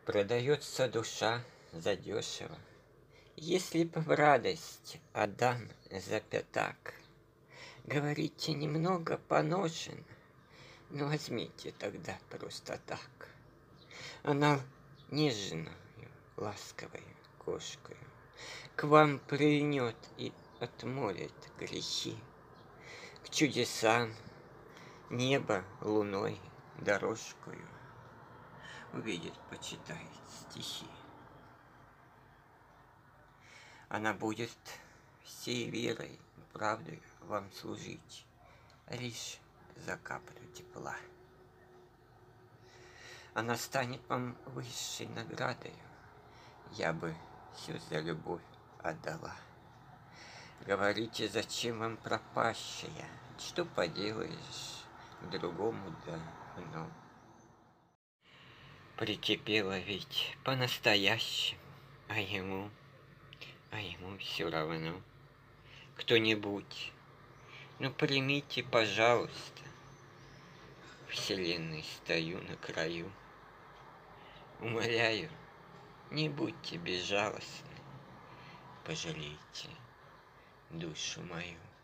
Продается душа задешево. Если б в радость отдам за пятак, говорите, немного поношен, но возьмите тогда просто так. Она нежною, ласковой кошкою к вам прильнет и отмолит грехи. К чудесам небо луной дорожкою увидит, почитает стихи. Она будет всей верой и правдой вам служить, лишь за каплю тепла. Она станет вам высшей наградою, я бы все за любовь отдала. Говорите, зачем вам пропащая, что поделаешь, к другому давно. Прикипела ведь по-настоящему, а ему все равно. Кто-нибудь, ну примите, пожалуйста, вселенной стою на краю. Умоляю, не будьте безжалостны, пожалейте душу мою.